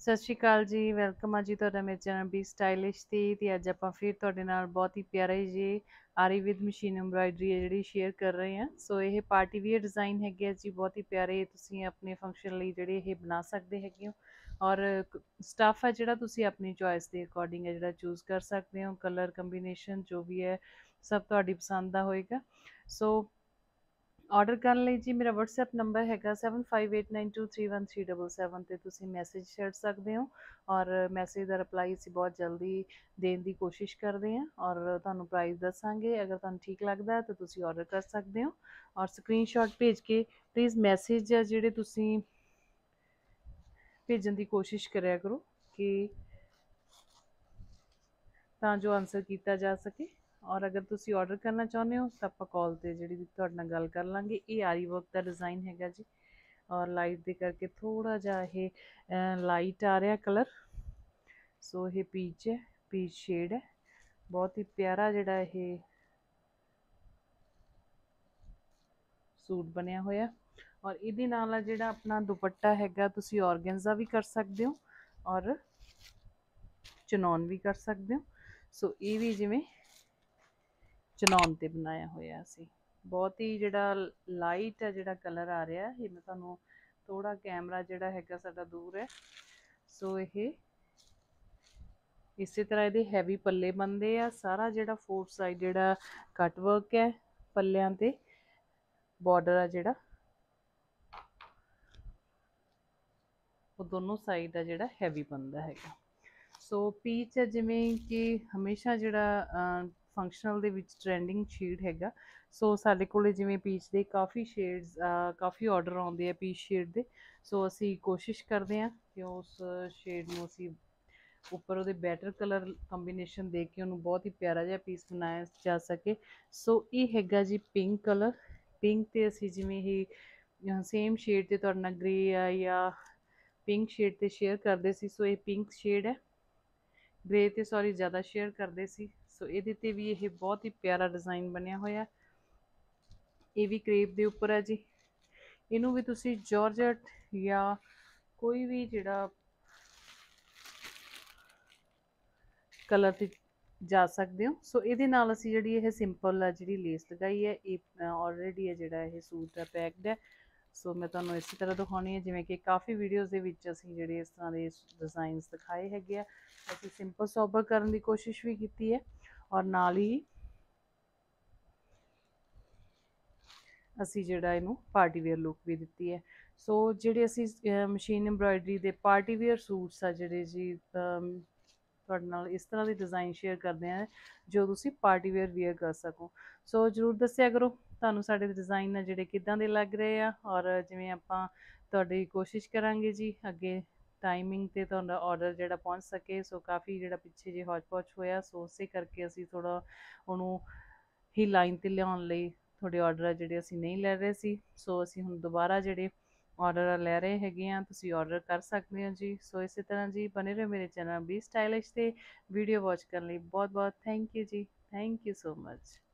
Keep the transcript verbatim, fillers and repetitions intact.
सत श्री अकाल जी, वेलकम है जी तुहाडा मेरे चैनल बी स्टाइलिश ते ते अज आपां फिर तुहाडे नाल बहुत ही प्यारा जी आरी विद मशीन एम्ब्रॉयडरी है जिहड़ी शेयर कर रहे हैं। सो ये पार्टी वेयर डिज़ाइन हैगे जी, बहुत ही प्यारे तुसीं अपने फंक्शन लई जिहड़े ये बना सकते हैगे हो। और स्टफ है जिहड़ा तुसीं अपनी चॉइस के अकॉर्डिंग है जिहड़ा चूज़ कर सकते हो। कलर कंबीनेशन जो भी है सब तुहाडी पसंद दा होएगा। सो ऑर्डर करने ਲਈ जी मेरा व्हाट्सएप नंबर हैगा seven five eight nine two three one three double seven ਤੇ ਤੁਸੀਂ ਮੈਸੇਜ ਛੱਡ ਸਕਦੇ ਹੋ ਔਰ ਮੈਸੇਜ ਦਾ ਰਿਪਲਾਈ ਅਸੀਂ ਬਹੁਤ ਜਲਦੀ ਦੇਣ ਦੀ ਕੋਸ਼ਿਸ਼ ਕਰਦੇ ਹਾਂ ਔਰ ਤੁਹਾਨੂੰ ਪ੍ਰਾਈਸ ਦੱਸਾਂਗੇ। ਅਗਰ ਤੁਹਾਨੂੰ ਠੀਕ ਲੱਗਦਾ ਤਾਂ ਤੁਸੀਂ ਆਰਡਰ ਕਰ ਸਕਦੇ ਹੋ ਔਰ ਸਕਰੀਨਸ਼ਾਟ ਭੇਜ ਕੇ ਪਲੀਜ਼ ਮੈਸੇਜ ਆ ਜਿਹੜੇ ਤੁਸੀਂ ਭੇਜਣ ਦੀ ਕੋਸ਼ਿਸ਼ ਕਰਿਆ ਕਰੋ ਕਿ ਤਾਂ ਜੋ ਆਨਸਰ ਕੀਤਾ ਜਾ ਸਕੇ। और अगर तुसी ऑर्डर करना चाहते हो तो आप कॉल पर जी तुहाडे नाल गल कर लांगे। ये आरी वर्क का डिज़ाइन हैगा जी और लाइट दे करके थोड़ा जा ये लाइट आ रहा कलर। सो ये पीच है, पीच शेड है, बहुत ही प्यारा जिहड़ा ये सूट बनया होया। और इहदे नाल जिहड़ा अपना दुपट्टा हैगा तुसी ऑर्गेन्जा भी कर सकते हो और चनौन भी कर सकते हो। सो ये भी जिवें चनौन ते बनाया होया सी। बहुत ही जिहड़ा लाइट है जिहड़ा कलर आ रहा है, ये मैं तुहानूं थोड़ा कैमरा जिहड़ा हैगा साडा दूर है। सो ये इस तरह ये हैवी पल्ले बनते हैं। सारा जिहड़ा फोर साइड जिहड़ा कट वर्क है पल्लियां ते बॉर्डर है जिहड़ा वो दोनों साइड है जिहड़ा हैवी बनता है। सो पीच है जिमें कि हमेशा जिहड़ा फंक्शनल दे विच ट्रेंडिंग शेड हैगा। सो साडे कोले जिमें पीच दे काफ़ी शेड्स काफ़ी ऑर्डर आउंदे आ पीच शेड दे। सो असी कोशिश करते हैं कि उस शेड नूं असी उपर वो बैटर कलर कंबीनेशन दे के उन्होंने बहुत ही प्यारा जिहा पीस बनाया जा सके। सो ये हैगा जी पिंक कलर। पिंक ते असी जिमें ही सेम शेड ते तुहाडे नाल ग्रे आ या पिंक शेड ते शेयर करते सी। सो ये पिंक शेड है, ग्रे ते सॉरी ज़्यादा शेयर करते सी। सो ये भी ये बहुत ही प्यारा डिज़ाइन बनया होया। ये भी क्रेप के उपर है जी। इनू भी तुसी जॉर्जेट या कोई भी जिहड़ा कलर ते जा सकते हो। सो ये नाल असी जिहड़ी ये सिंपल है जिहड़ी लेस लगाई है ये ऑलरेडी है जिहड़ा ये सूट है पैकड है। सो मैं तुहानूं इसी तरह दिखाउणी है जिवें कि काफ़ी वीडियोज़ दे विच असीं जिहड़े इस तरह के डिज़ाइनस दिखाए हैगे आ। असीं सिंपल सोबर करन दी कोशिश भी कीती है और नाल ही असी जिहड़ा इनू पार्टी वेयर लुक भी दिती है। सो जिहड़े असी मशीन एम्ब्रॉयडरी दे पार्टी वेयर सूट्स आ जिहड़े जी तुहाडे नाल इस तरह के डिज़ाइन शेयर करते हैं जो तुसी पार्टी वेयर वेयर कर सको। सो जरूर दस्सिया करो तुहानूं साडे डिज़ाइन है जिहड़े किदां दे लग रहे आ और जिवें आपां तुहाडी कोशिश करांगे जी अगे टाइमिंग ते तुहाडा ऑर्डर जिहड़ा पहुंच सके। सो काफ़ी जिहड़ा पिछे जे हौच पौच होया सो उसे करके असी थोड़ा उहनूं ही लाइन ते लिआउण लई थोड़े ऑर्डर है जिहड़े असीं नहीं लै रहे सी। सो असीं हुण दोबारा जिहड़े ऑर्डर लै रहे हैगे आ, तुसीं ऑर्डर कर सकते हो जी। सो इस तरह जी बने रहो मेरे चैनल बी स्टाइलिश ते वीडियो वॉच करने लई बहुत बहुत थैंक यू जी। Thank you so much.